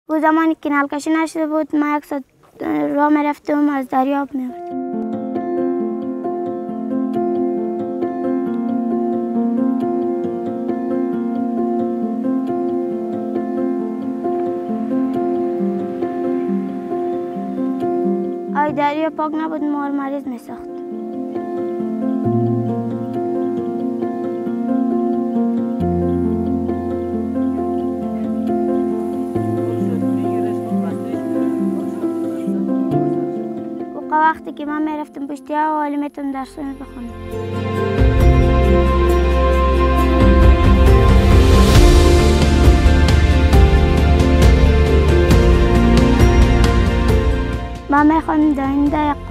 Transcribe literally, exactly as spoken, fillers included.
او زمانی که نلکشی نشده بود ما یک ساعت راه میرفتم از دریاب می‌آمدیم. آی دریا پاک نبود ما رو مریض می‌ساخت. وقتی که من میرفتم پشتی ها حالی میتونم درس بخونم. من میخوام در آینده